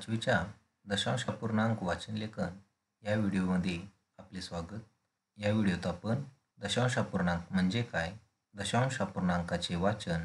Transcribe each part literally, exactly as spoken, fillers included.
पाचवीच्या दशांश अपूर्णांक वाचन लेखन या व्हिडिओमध्ये आपले स्वागत. या व्हिडिओत आपण दशांश अपूर्णांक म्हणजे काय, दशांश अपूर्णांकाचे वाचन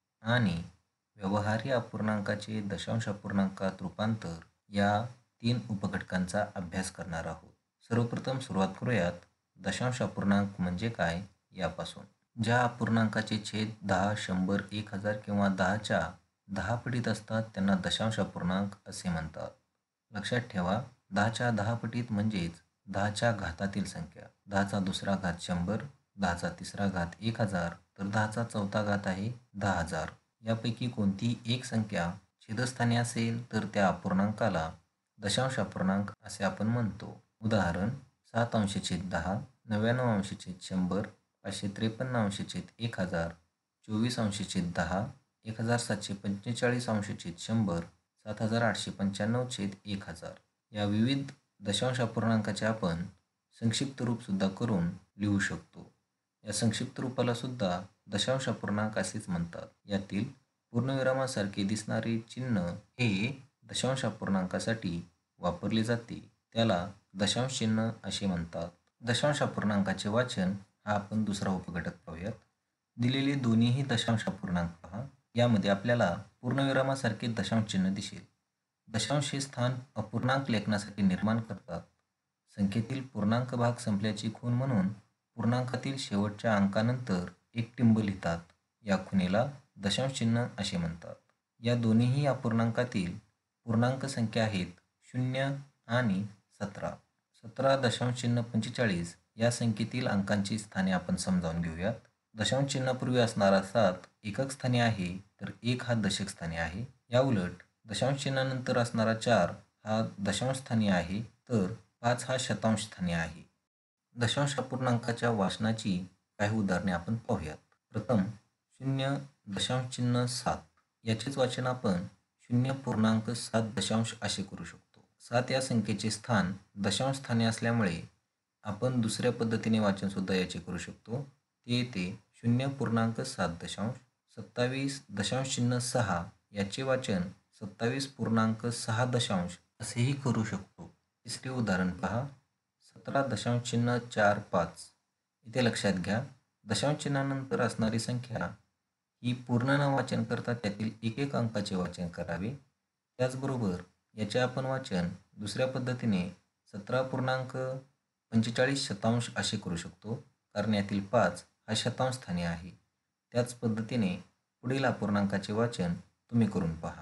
आणि व्यवहार्य अपूर्णांकाचे दशांश अपूर्णांकात रूपांतर या तीन उपघटकांचा अभ्यास करणार आहोत. सर्वप्रथम सुरुवात करूयात दशांश अपूर्णांक म्हणजे काय यापासून. ज्या अपूर्णांकाचे छेद दहा, शंभर, एक हजार किंवा दहाच्या दहा पटीत असतात त्यांना दशांश अपूर्णांक असे म्हणतात. लक्षात ठेवा, दहाच्या दहा पटीत म्हणजेच दहाच्या घातातील संख्या. दहाचा दुसरा घात शंभर, दहाचा तिसरा घात एक हजार, तर दहाचा चौथा घात आहे दहा हजार. यापैकी कोणतीही एक संख्या छेदस्थानी असेल तर त्या अपूर्णांकाला दशांश अपूर्णांक असे आपण म्हणतो. उदाहरण: सात अंश छेद दहा, नव्याण्णव अंश छेद शंभर, पाचशे त्रेपन्न अंश छेद एक हजार, चोवीस अंश छेद दहा, एक हजार सातशे पंचेचाळीस अंश छेद शंभर, सात हजार आठशे पंच्याण्णव छेद एक हजार. या विविध दशांश अपूर्णांकाचे आपण संक्षिप्त रूप सुद्धा करून लिहू शकतो. या संक्षिप्त रूपाला सुद्धा दशांश अपूर्णांक असेच म्हणतात. यातील पूर्णविरामासारखे दिसणारे चिन्ह हे दशांश अपूर्णांकासाठी वापरले जाते, त्याला दशांश चिन्ह असे म्हणतात. दशांश अपूर्णांकाचे वाचन हा आपण दुसरा उपघटक पाहूयात. दिलेले दोन्हीही दशांश अपूर्णांक पहा. यामध्ये आपल्याला पूर्णविरामासारखे दशांश चिन्ह दिसेल. दशांश हे स्थान अपूर्णांक लेखनासाठी निर्माण करतात. संख्येतील पूर्णांक भाग संपल्याची खूण म्हणून पूर्णांकातील शेवटच्या अंकानंतर एक टिंब लिहितात. या खुणेला दशांश चिन्ह असे म्हणतात. या दोन्हीही अपूर्णांकातील पूर्णांक संख्या आहेत शून्य आणि सतरा. सतरा दशांश चिन्ह पंचेचाळीस या संख्येतील अंकांची स्थाने आपण समजावून घेऊयात. दशांश चिन्हापूर्वी असणारा सात एकक स्थानी आहे तर एक हा दशक स्थानी आहे. या उलट दशांश चिन्हानंतर असणारा चार हा दशांश स्थानी आहे तर पाच हा शतांश स्थानी आहे. दशांश अपूर्णांकाच्या वाचनाची काही उदाहरणे आपण पाहूयात. प्रथम शून्य दशांश चिन्ह सात. याचेच वाचन आपण शून्य पूर्णांक सात दशांश असे करू शकतो. सात या संख्येचे स्थान दशांश स्थानी असल्यामुळे आपण दुसऱ्या पद्धतीने वाचन सुद्धा याचे करू शकतो. ते येते शून्य पूर्णांक सात दशांश. सत्तावीस दशांश चिन्ह सहा याचे वाचन सत्तावीस पूर्णांक सहा दशांश असेही करू शकतो. तिसरे उदाहरण पहा. सतरा दशांश चिन्ह चार पाच. इथे लक्षात घ्या, दशांश चिन्हानंतर असणारी संख्या ही पूर्ण न वाचन करता त्यातील एक एक अंकाचे वाचन करावे. त्याचबरोबर याचे आपण वाचन दुसऱ्या पद्धतीने सतरा पूर्णांक पंचेचाळीस शतांश असे करू शकतो, कारण यातील पाच हा शतांश स्थानी आहे. त्याच पद्धतीने पुढील अपूर्णांकाचे वाचन तुम्ही करून पहा.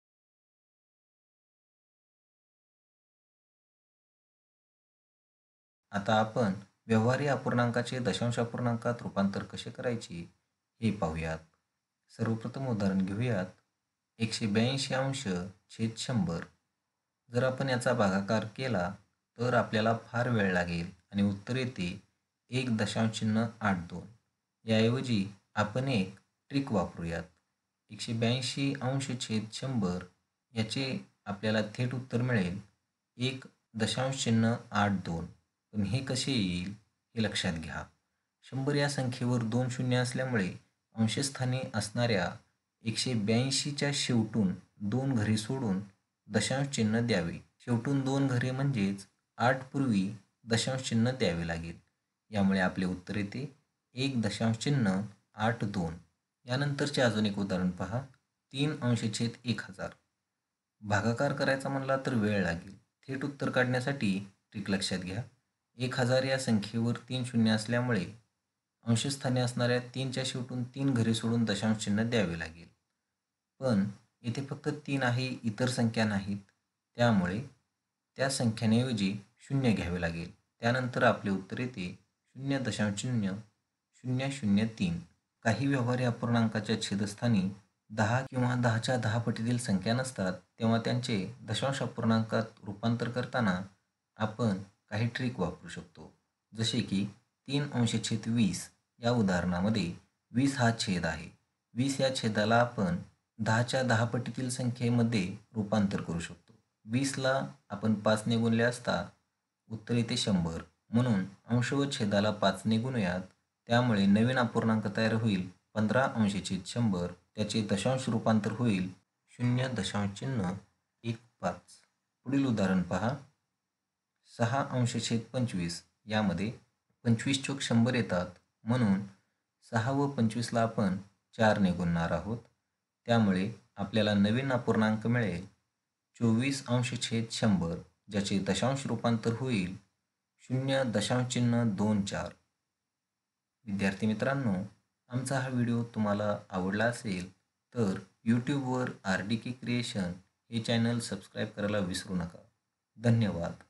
आता आपण व्यवहार्य अपूर्णांकाचे दशांश अपूर्णांकात रूपांतर कसे करायचे हे पाहूयात. सर्वप्रथम उदाहरण घेऊयात. एकशे ब्याऐंशी अंश छेद शंभर. जर आपण याचा भागाकार केला तर आपल्याला फार वेळ लागेल आणि उत्तर येते एक दशांश चिन्ह आठ दोन. याऐवजी आपण एक ट्रिक वापरूयात. एकशे ब्याऐंशी अंश छेद शंभर याचे आपल्याला थेट उत्तर मिळेल एक दशांश चिन्ह आठ दोन. पण हे कसे येईल हे लक्षात घ्या. शंभर या संख्येवर दोन शून्य असल्यामुळे अंशस्थानी असणाऱ्या एकशे ब्याऐंशीच्या शेवटून दोन घरे सोडून दशांश चिन्ह द्यावे. शेवटून दोन घरे म्हणजेच आठ पूर्वी दशांश चिन्ह द्यावे लागेल. यामुळे आपले उत्तर येते एक दशांश चिन्ह आठ दोन. यानंतरचे अजून एक उदाहरण पहा. तीन अंश छेद एक हजार. भागाकार करायचा म्हणला तर वेळ लागेल. थेट उत्तर काढण्यासाठी ट्रिक लक्षात घ्या. एक हजार या संख्येवर तीन शून्य असल्यामुळे अंशस्थानी असणाऱ्या तीनच्या शेवटून तीन घरे सोडून दशांश चिन्ह द्यावे लागेल. पण इथे फक्त तीन आहे, इतर संख्या नाहीत, त्यामुळे त्या संख्यांऐवजी शून्य घ्यावे लागेल. त्यानंतर आपले उत्तर येते शून्य दशांश चिन्ह शून्य शून्य तीन. काही व्यवहार्य अपूर्णांकाच्या छेदस्थानी दहा किंवा दहाच्या दहा पटीतील संख्या नसतात तेव्हा त्यांचे दशांश अपूर्णांकात रूपांतर करताना आपण काही ट्रिक वापरू शकतो. जसे की तीन अंश छेद वीस. या उदाहरणामध्ये वीस हा छेद आहे. वीस या छेदाला आपण दहाच्या दहा पटीतील संख्येमध्ये रूपांतर करू शकतो. वीसला आपण पाचने गुणले असता उत्तर येते शंभर. म्हणून अंश व छेदाला पाचने गुणूयात. त्यामुळे नवीन अपूर्णांक तयार होईल पंधरा अंश छेद शंभर. त्याचे दशांश रूपांतर होईल शून्य दशांश चिन्ह एक पाच. पुढील उदाहरण पहा. सहा अंश छेद पंचवीस यामध्ये पंचवीस चोक शंभर येतात, म्हणून सहा व पंचवीसला आपण चारने गुणणार आहोत. त्यामुळे आपल्याला नवीन अपूर्णांक मिळेल चोवीस अंश छेद शंभर, ज्याचे दशांश रूपांतर होईल शून्य दशांश चिन्ह दोन चार. विद्यार्थी मित्रांनो, आमचा हा व्हिडिओ तुम्हाला आवडला असेल तर यूट्यूबवर आर डी के क्रिएशन हे चॅनल सबस्क्राईब करायला विसरू नका. धन्यवाद.